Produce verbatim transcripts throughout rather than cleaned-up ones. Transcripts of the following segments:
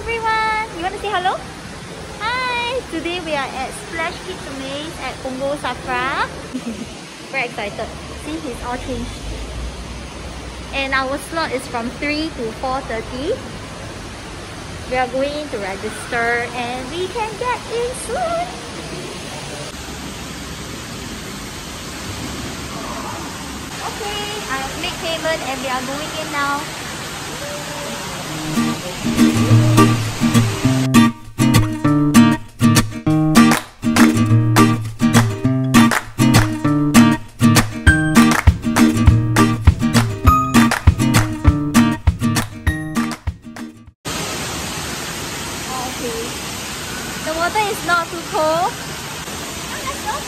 everyone! You want to say hello? Hi! Today we are at Splash Kidz Amaze at Punggol Safra. Very excited. See, it's all changed. And our slot is from three to four thirty. We are going to register and we can get in soon. Okay, I have made payment and we are going in now. Okay, the water is not too cold. Oh, let's go.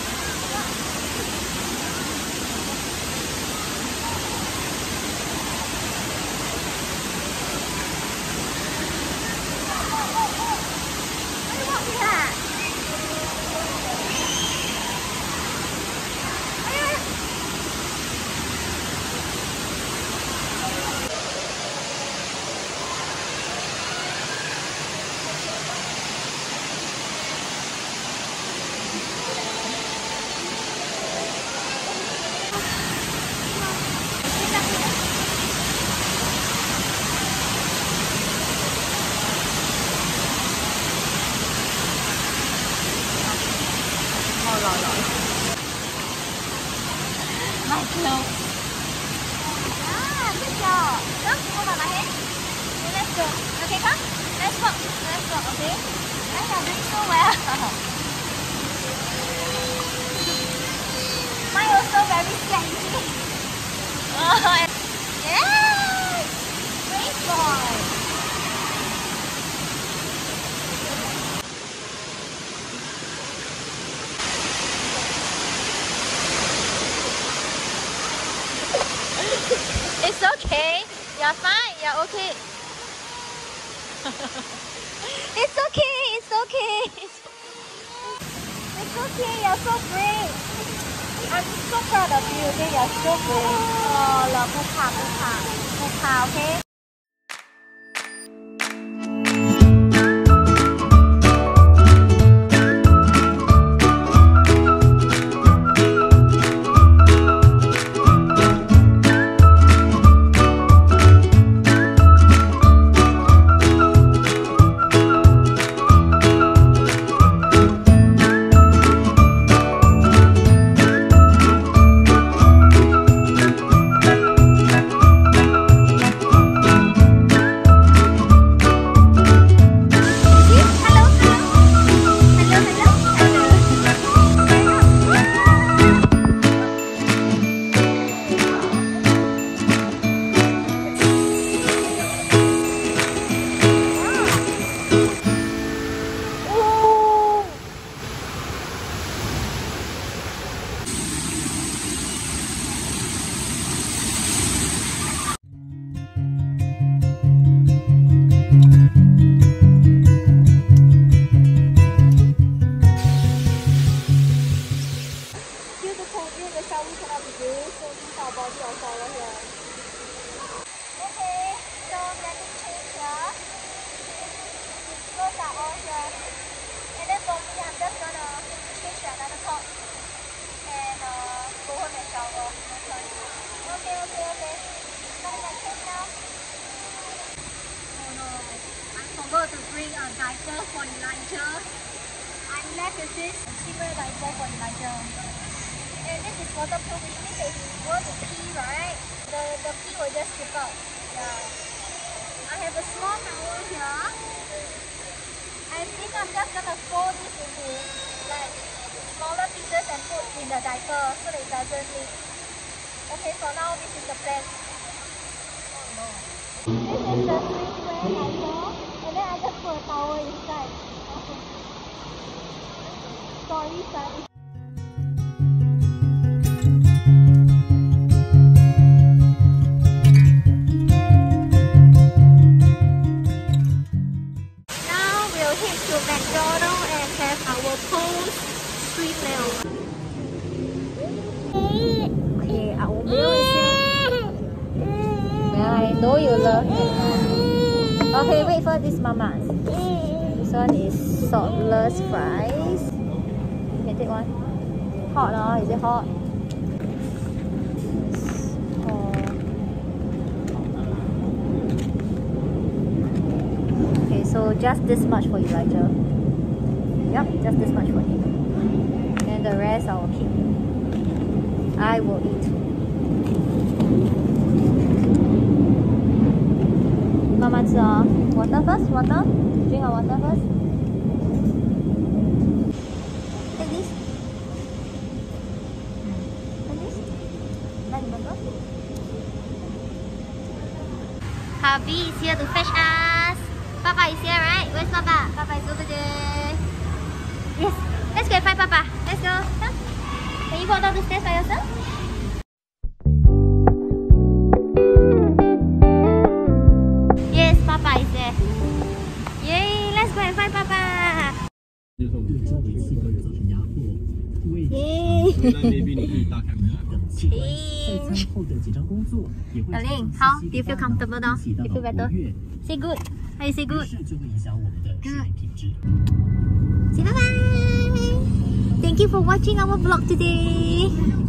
My clothes. Ah, good job. Look, hold on my hand. Okay, let's go. Okay, come. Let's walk. Let's walk, okay? I are doing so well. Mine also very sexy. Oh, yes! Great boy. It's okay. You're fine. You're okay. It's okay. It's okay. It's, it's okay. You're so brave. I'm so proud of you. Okay, you're so brave. Oh, love, puka, puka, puka. Okay. To bring a diaper for Elijah. I'm left with this single diaper for Elijah. And this is waterproof, which means that if you want to pee, right, the, the pee will just slip out. Yeah. I have a small towel here. I think I'm just gonna fold this into like smaller pieces and put in the diaper so that it doesn't leak. Okay, for now this is the plan. Oh no. This is the three-square diaper. And then I just put a towel inside. Okay. Sorry, son. Now we'll head to MacDonalds and have our post street meal. Okay, our meal is here. Well, I know you love it. Okay, wait for this mama. This one is saltless fries. You can take one. Hot, uh, is it hot? Oh. Okay, so just this much for Elijah. Yep, just this much for him. And the rest I will keep. I will eat. Mama, uh, water first? Water? Drink our water first. Take this. Take this. Like burger. Hubby is here to fetch us. Papa is here, right? Where's Papa? Papa is over there. Yes. Let's go and find Papa. Let's go. Huh? Can you walk down the stairs by yourself? Yes, Papa is there. Yay! Let's go and find Papa. Yay! Change. Darling, how do you feel comfortable now? Do you feel better? Say good. How you say good? Good. Say bye bye. Thank you for watching our vlog today.